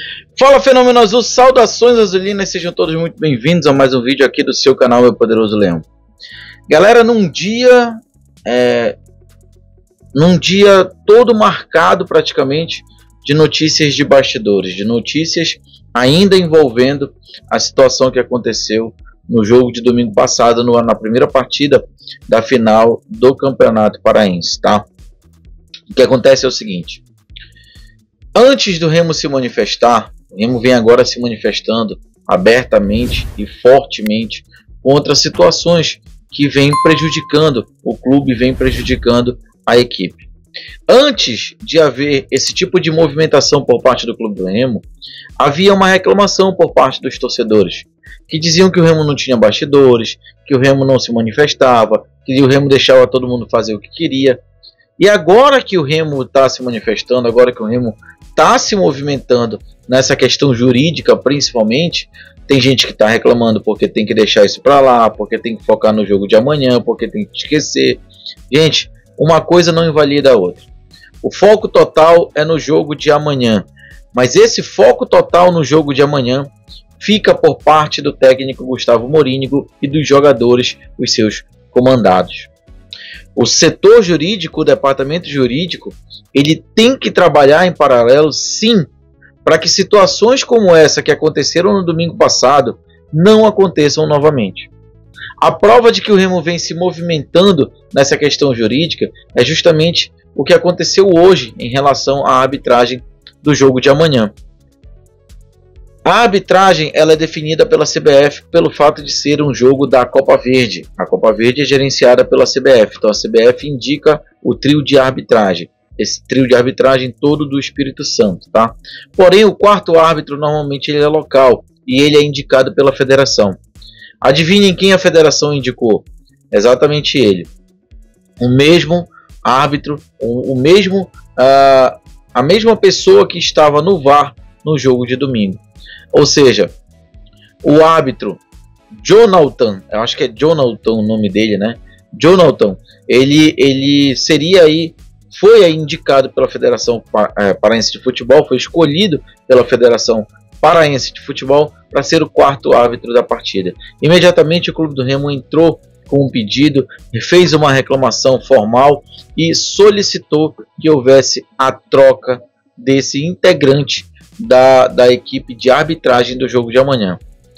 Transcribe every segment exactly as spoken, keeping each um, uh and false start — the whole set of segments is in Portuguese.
Fala, Fenômeno Azul, saudações azulinas, sejam todos muito bem-vindos a mais um vídeo aqui do seu canal Meu Poderoso Leão. Galera, num dia, é, num dia todo marcado praticamente de notícias de bastidores, de notícias ainda envolvendo a situação que aconteceu no jogo de domingo passado, no, na primeira partida da final do Campeonato Paraense, tá? O que acontece é o seguinte: antes do Remo se manifestar, o Remo vem agora se manifestando abertamente e fortemente contra situações que vêm prejudicando o clube, vêm prejudicando a equipe. Antes de haver esse tipo de movimentação por parte do clube do Remo, havia uma reclamação por parte dos torcedores, que diziam que o Remo não tinha bastidores, que o Remo não se manifestava, que o Remo deixava todo mundo fazer o que queria. E agora que o Remo está se manifestando, agora que o Remo está se movimentando nessa questão jurídica principalmente, tem gente que está reclamando porque tem que deixar isso para lá, porque tem que focar no jogo de amanhã, porque tem que esquecer. Gente, uma coisa não invalida a outra. O foco total é no jogo de amanhã, mas esse foco total no jogo de amanhã fica por parte do técnico Gustavo Morínigo e dos jogadores, os seus comandados. O setor jurídico, o departamento jurídico, ele tem que trabalhar em paralelo, sim, para que situações como essa que aconteceram no domingo passado não aconteçam novamente. A prova de que o Remo vem se movimentando nessa questão jurídica é justamente o que aconteceu hoje em relação à arbitragem do jogo de amanhã. A arbitragem ela é definida pela C B F pelo fato de ser um jogo da Copa Verde. A Copa Verde é gerenciada pela C B F, então a C B F indica o trio de arbitragem. Esse trio de arbitragem todo do Espírito Santo, tá? Porém, o quarto árbitro normalmente ele é local e ele é indicado pela federação. Adivinhem quem a federação indicou? Exatamente ele. O mesmo árbitro, o, o mesmo, uh, a mesma pessoa que estava no V A R no jogo de domingo. Ou seja, o árbitro Jonathan, eu acho que é Jonathan o nome dele, né? Jonathan, ele, ele seria aí, foi aí indicado pela Federação Paraense de Futebol, foi escolhido pela Federação Paraense de Futebol para ser o quarto árbitro da partida. Imediatamente o clube do Remo entrou com um pedido, fez uma reclamação formal e solicitou que houvesse a troca desse integrante Da, da equipe de arbitragem do jogo de amanhã.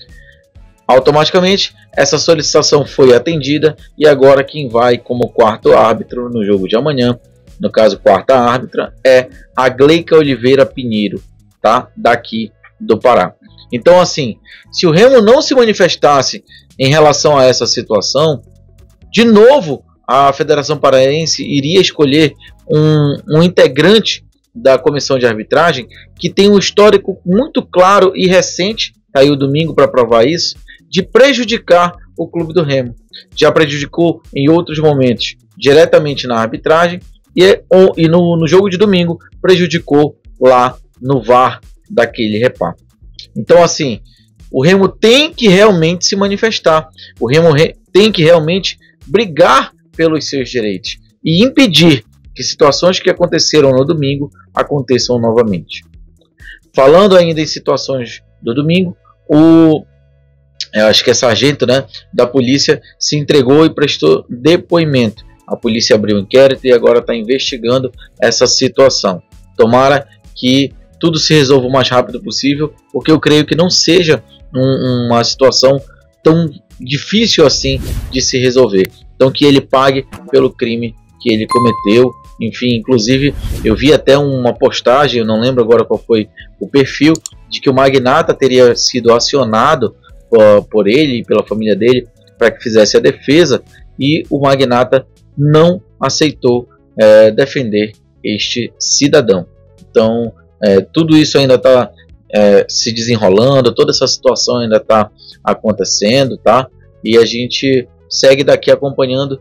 Automaticamente essa solicitação foi atendida e agora quem vai como quarto árbitro no jogo de amanhã, no caso quarta árbitra, é a Gleica Oliveira Pinheiro, tá? Daqui do Pará. Então assim, se o Remo não se manifestasse em relação a essa situação, de novo a Federação Paraense iria escolher um, um integrante da comissão de arbitragem que tem um histórico muito claro e recente, caiu domingo para provar isso, de prejudicar o clube do Remo. Já prejudicou em outros momentos diretamente na arbitragem e, e no, no jogo de domingo prejudicou lá no V A R daquele repá. Então assim, o Remo tem que realmente se manifestar, o Remo re, tem que realmente brigar pelos seus direitos e impedir que situações que aconteceram no domingo aconteçam novamente. Falando ainda em situações do domingo, o eu acho que é sargento, né, da polícia se entregou e prestou depoimento. A polícia abriu um inquérito e agora está investigando essa situação. Tomara que tudo se resolva o mais rápido possível, porque eu creio que não seja um, uma situação tão difícil assim de se resolver. Então que ele pague pelo crime que ele cometeu. Enfim, inclusive eu vi até uma postagem, eu não lembro agora qual foi o perfil, de que o magnata teria sido acionado por, por ele e pela família dele para que fizesse a defesa, e o magnata não aceitou é, defender este cidadão. Então é, tudo isso ainda está é, se desenrolando, toda essa situação ainda está acontecendo, tá? E a gente segue daqui acompanhando,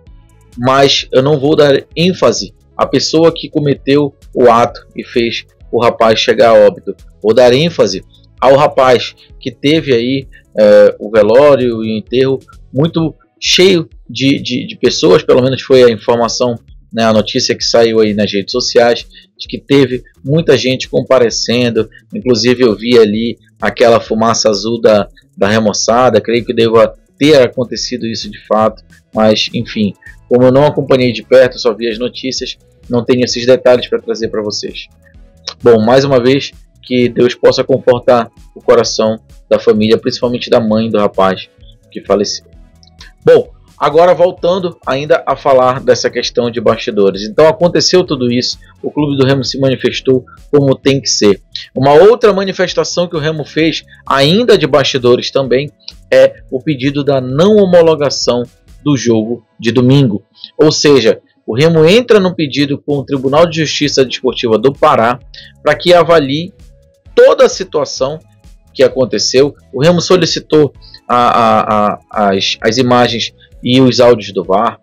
mas eu não vou dar ênfase a pessoa que cometeu o ato e fez o rapaz chegar a óbito. Vou dar ênfase ao rapaz que teve aí é, o velório e o enterro muito cheio de, de, de pessoas, pelo menos foi a informação né, a notícia que saiu aí nas redes sociais, de que teve muita gente comparecendo, inclusive eu vi ali aquela fumaça azul da, da remoçada, creio que deva ter acontecido isso de fato, mas enfim, como eu não acompanhei de perto, só vi as notícias, não tenho esses detalhes para trazer para vocês. Bom, mais uma vez, que Deus possa confortar o coração da família, principalmente da mãe do rapaz que faleceu. Bom, agora voltando ainda a falar dessa questão de bastidores. Então aconteceu tudo isso, o Clube do Remo se manifestou como tem que ser. Uma outra manifestação que o Remo fez, ainda de bastidores também, é o pedido da não homologação do jogo de domingo. Ou seja, o Remo entra no pedido com o Tribunal de Justiça Desportiva do Pará para que avalie toda a situação que aconteceu. O Remo solicitou a, a, a, as, as imagens e os áudios do V A R.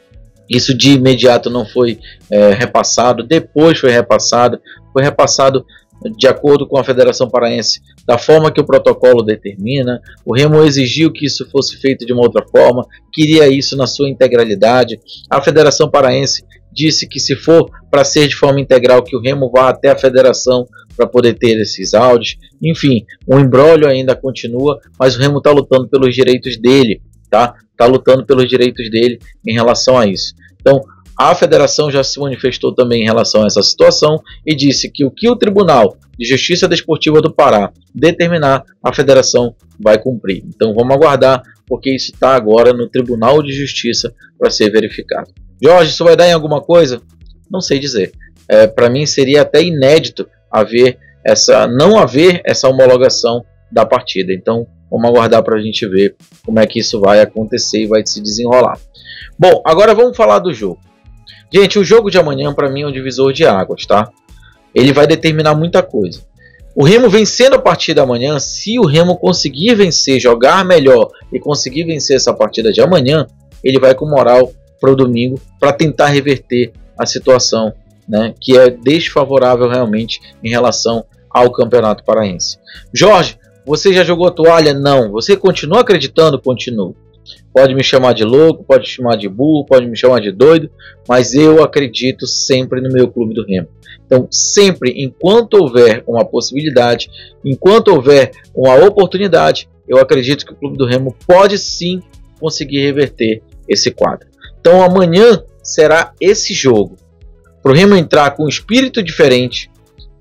Isso de imediato não foi é, repassado, depois foi repassado, foi repassado de acordo com a Federação Paraense, da forma que o protocolo determina. O Remo exigiu que isso fosse feito de uma outra forma, queria isso na sua integralidade. A Federação Paraense disse que se for para ser de forma integral, que o Remo vá até a federação para poder ter esses áudios. Enfim, o imbróglio ainda continua, mas o Remo está lutando pelos direitos dele, tá? Está lutando pelos direitos dele em relação a isso. Então, a federação já se manifestou também em relação a essa situação e disse que o que o Tribunal de Justiça Desportiva do Pará determinar, a federação vai cumprir. Então vamos aguardar, porque isso está agora no Tribunal de Justiça para ser verificado. Jorge, isso vai dar em alguma coisa? Não sei dizer. É, para mim seria até inédito haver essa, não haver essa homologação da partida. Então vamos aguardar para a gente ver como é que isso vai acontecer e vai se desenrolar. Bom, agora vamos falar do jogo. Gente, o jogo de amanhã para mim é um divisor de águas, tá? Ele vai determinar muita coisa. O Remo vencendo a partida amanhã, se o Remo conseguir vencer, jogar melhor e conseguir vencer essa partida de amanhã, ele vai com moral para o domingo para tentar reverter a situação, né, que é desfavorável realmente em relação ao Campeonato Paraense. Jorge, você já jogou a toalha? Não. Você continua acreditando? Continua. Pode me chamar de louco, pode me chamar de burro, pode me chamar de doido, mas eu acredito sempre no meu Clube do Remo. Então, sempre, enquanto houver uma possibilidade, enquanto houver uma oportunidade, eu acredito que o Clube do Remo pode sim conseguir reverter esse quadro. Então, amanhã será esse jogo, para o Remo entrar com um espírito diferente,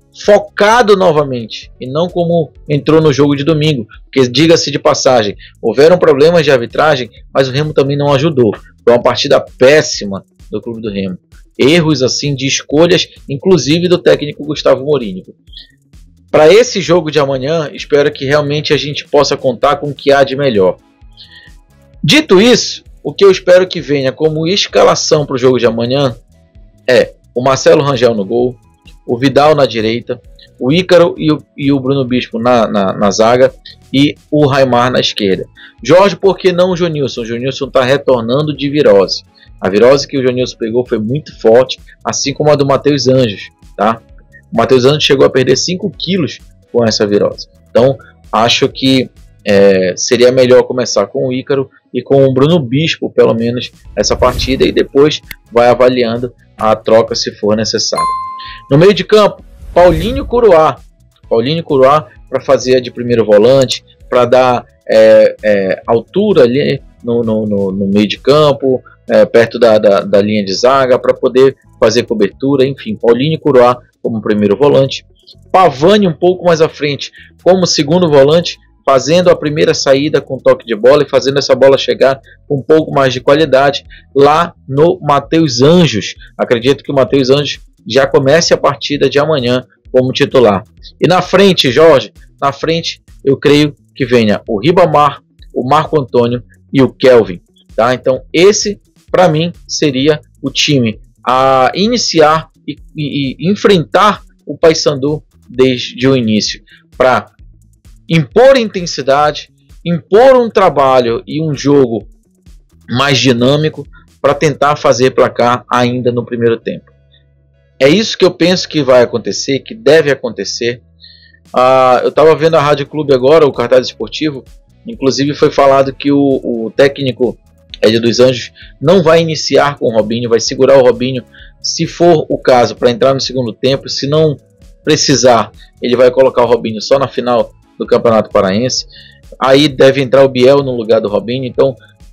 focado novamente, e não como entrou no jogo de domingo, porque diga-se de passagem, houveram problemas de arbitragem, mas o Remo também não ajudou. Foi uma partida péssima do Clube do Remo, erros assim de escolhas, inclusive do técnico Gustavo Morínigo. Para esse jogo de amanhã, espero que realmente a gente possa contar com o que há de melhor. Dito isso, o que eu espero que venha como escalação para o jogo de amanhã é o Marcelo Rangel no gol, o Vidal na direita, o Ícaro e o, e o Bruno Bispo na, na, na zaga e o Raimar na esquerda. Jorge, por que não o Jonilson? O Jonilson está retornando de virose. A virose que o Jonilson pegou foi muito forte, assim como a do Matheus Anjos. Tá? O Matheus Anjos chegou a perder cinco quilos com essa virose. Então, acho que é, seria melhor começar com o Ícaro e com o Bruno Bispo, pelo menos, essa partida, e depois vai avaliando a troca se for necessário. No meio de campo, Paulinho Curuá. Paulinho Curuá para fazer de primeiro volante, para dar é, é, altura ali no, no, no, no meio de campo, é, perto da, da, da linha de zaga, para poder fazer cobertura. Enfim, Paulinho Curuá como primeiro volante. Pavani um pouco mais à frente como segundo volante, fazendo a primeira saída com toque de bola e fazendo essa bola chegar com um pouco mais de qualidade lá no Matheus Anjos. Acredito que o Matheus Anjos já comece a partida de amanhã como titular. E na frente, Jorge, na frente eu creio que venha o Ribamar, o Marco Antônio e o Kelvin. Tá? Então esse para mim seria o time a iniciar e, e, e enfrentar o Paysandu desde o início, para impor intensidade, impor um trabalho e um jogo mais dinâmico para tentar fazer placar ainda no primeiro tempo. É isso que eu penso que vai acontecer, que deve acontecer. Ah, eu estava vendo a Rádio Clube agora, o cartaz esportivo, inclusive foi falado que o, o técnico Hélio dos Anjos não vai iniciar com o Robinho, vai segurar o Robinho Se for o caso, para entrar no segundo tempo, se não precisar, ele vai colocar o Robinho só na final do Campeonato Paraense. Aí deve entrar o Biel no lugar do Robinho. Então,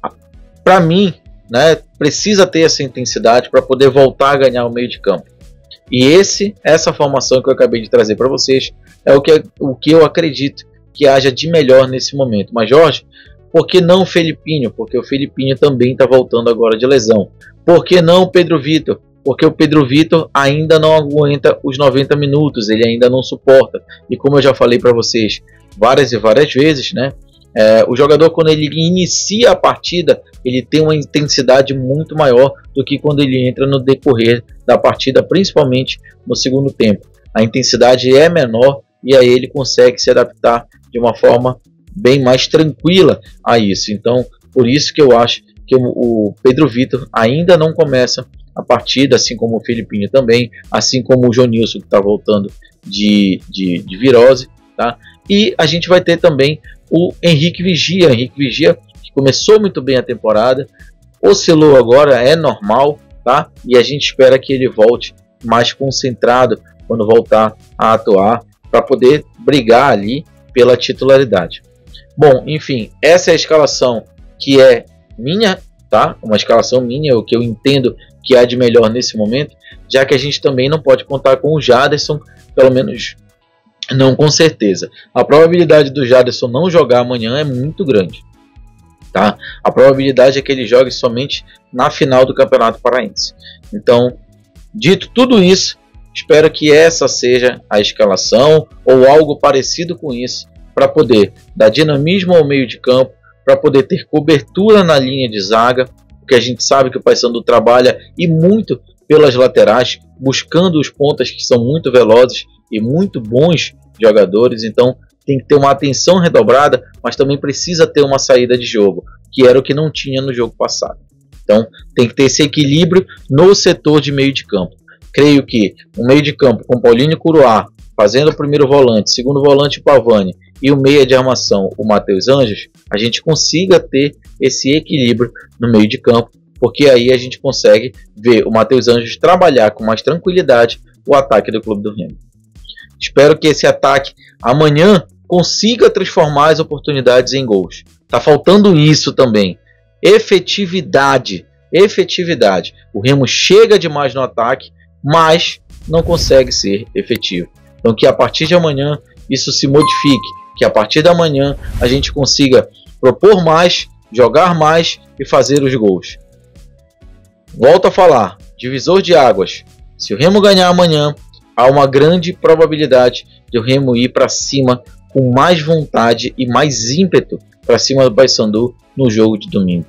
para mim, né, precisa ter essa intensidade para poder voltar a ganhar o meio de campo. E esse, essa formação que eu acabei de trazer para vocês é o que, o que eu acredito que haja de melhor nesse momento. Mas Jorge, por que não o Felipinho? Porque o Felipinho também está voltando agora de lesão. Por que não o Pedro Vitor? Porque o Pedro Vitor ainda não aguenta os noventa minutos, ele ainda não suporta. E como eu já falei para vocês várias e várias vezes, né? É, o jogador, quando ele inicia a partida, ele tem uma intensidade muito maior do que quando ele entra no decorrer da partida, principalmente no segundo tempo. A intensidade é menor e aí ele consegue se adaptar de uma forma bem mais tranquila a isso. Então, por isso que eu acho que o Pedro Vitor ainda não começa a partida, assim como o Felipinho também, assim como o Jonilson, que está voltando de, de, de virose, tá? E a gente vai ter também o Henrique Vigia, Henrique Vigia, que começou muito bem a temporada, oscilou agora, é normal, tá? E a gente espera que ele volte mais concentrado quando voltar a atuar, para poder brigar ali pela titularidade. Bom, enfim, essa é a escalação que é minha, tá? Uma escalação minha, o que eu entendo que há de melhor nesse momento, já que a gente também não pode contar com o Jaderson, pelo menos não com certeza. A probabilidade do Jaderson não jogar amanhã é muito grande, tá? A probabilidade é que ele jogue somente na final do Campeonato Paraense. Então, dito tudo isso, espero que essa seja a escalação ou algo parecido com isso, para poder dar dinamismo ao meio de campo, para poder ter cobertura na linha de zaga, porque a gente sabe que o Paysandu trabalha e muito pelas laterais, buscando os pontas que são muito velozes e muito bons jogadores. Então tem que ter uma atenção redobrada, mas também precisa ter uma saída de jogo, que era o que não tinha no jogo passado. Então tem que ter esse equilíbrio no setor de meio de campo. Creio que o meio de campo com Paulinho Curuá fazendo o primeiro volante, segundo volante o Pavani e o meia de armação o Matheus Anjos, a gente consiga ter esse equilíbrio no meio de campo, porque aí a gente consegue ver o Matheus Anjos trabalhar com mais tranquilidade o ataque do Clube do Remo. Espero que esse ataque amanhã consiga transformar as oportunidades em gols. Tá faltando isso também. Efetividade. Efetividade. O Remo chega demais no ataque, mas não consegue ser efetivo. Então que a partir de amanhã isso se modifique. Que a partir da manhã a gente consiga propor mais, jogar mais e fazer os gols. Volto a falar. Divisor de águas. Se o Remo ganhar amanhã, há uma grande probabilidade de o Remo ir para cima com mais vontade e mais ímpeto para cima do Paysandu no jogo de domingo.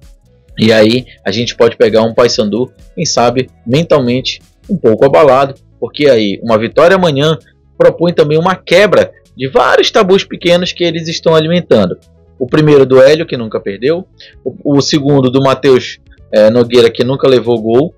E aí a gente pode pegar um Paysandu, quem sabe, mentalmente um pouco abalado, porque aí uma vitória amanhã propõe também uma quebra de vários tabus pequenos que eles estão alimentando. O primeiro do Hélio, que nunca perdeu, o, o segundo do Matheus é, Nogueira, que nunca levou gol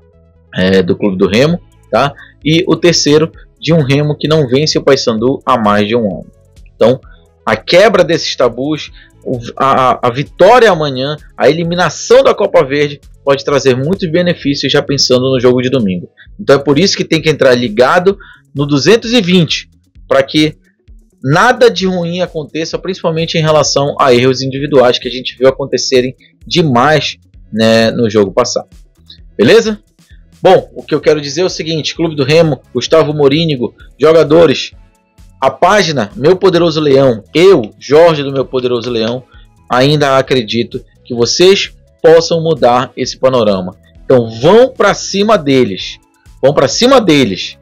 é, do Clube do Remo, tá? E o terceiro de um Remo que não vence o Paysandu há mais de um ano. Então, a quebra desses tabus, a, a vitória amanhã, a eliminação da Copa Verde pode trazer muitos benefícios já pensando no jogo de domingo. Então é por isso que tem que entrar ligado no duzentos e vinte, para que nada de ruim aconteça, principalmente em relação a erros individuais que a gente viu acontecerem demais, né, no jogo passado. Beleza? Bom, o que eu quero dizer é o seguinte: Clube do Remo, Gustavo Morínigo, jogadores, a página Meu Poderoso Leão, eu, Jorge do Meu Poderoso Leão, ainda acredito que vocês possam mudar esse panorama. Então vão para cima deles, vão para cima deles,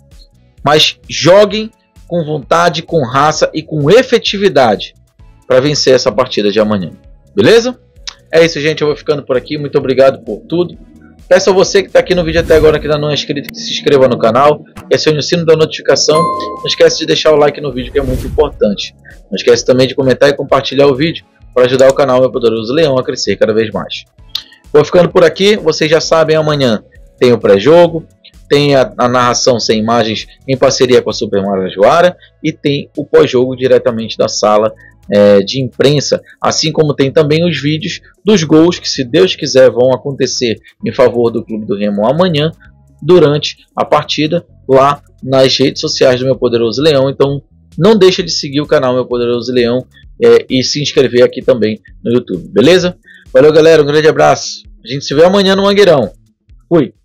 mas joguem com vontade, com raça e com efetividade para vencer essa partida de amanhã. Beleza? É isso, gente. Eu vou ficando por aqui. Muito obrigado por tudo. Peço a você que está aqui no vídeo até agora, que ainda não é inscrito, que se inscreva no canal, que acione o sino da notificação. Não esquece de deixar o like no vídeo, que é muito importante. Não esquece também de comentar e compartilhar o vídeo para ajudar o canal Meu Poderoso Leão a crescer cada vez mais. Vou ficando por aqui. Vocês já sabem, amanhã tem o pré-jogo, tem a, a narração sem imagens em parceria com a Super Marajoara e tem o pós-jogo diretamente da sala é, de imprensa, assim como tem também os vídeos dos gols que, se Deus quiser, vão acontecer em favor do Clube do Remo amanhã, durante a partida, lá nas redes sociais do Meu Poderoso Leão. Então não deixa de seguir o canal Meu Poderoso Leão é, e se inscrever aqui também no YouTube, beleza? Valeu, galera, um grande abraço, a gente se vê amanhã no Mangueirão. Fui!